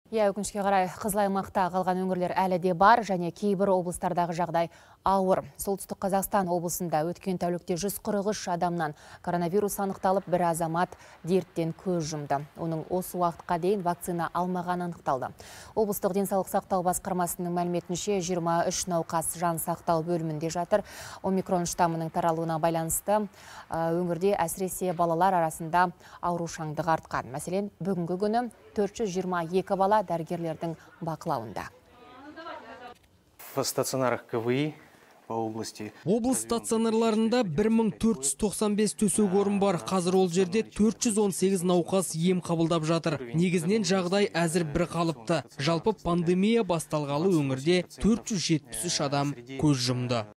Өкінішке қарай қызыл аймақта қалған өңірлер әлі де бар, және кейбір облыстардағы жағдай ауыр. Солтүстік Қазақстан облысында өткен тәулікте 143 адамнан коронавирус анықталып, бір азамат дерттен көз жұмды. Оның осы уақытқа дейін вакцина алмаған анықталды. Облыстық денсаулық сақтау басқармасының мәліметінше 23 науқас жан сақтау бөлімінде жатыр. Омикрон штаммының таралуына байланысты өңірде әсіресе балалар арасында аурушаңдық артқан. Мәселен, бүгінгі күні 422 бала дәрігерлердің бақылауында. В стационарах КВИ по области. Облыс стационарларында 1495 төсек орын бар. Қазір ол жерде 418 науқас ем қабылдап жатыр. Негізінен жағдай әзір бір қалыпты. Жалпы пандемия басталғалы өңірде 473 адам көз жұмды.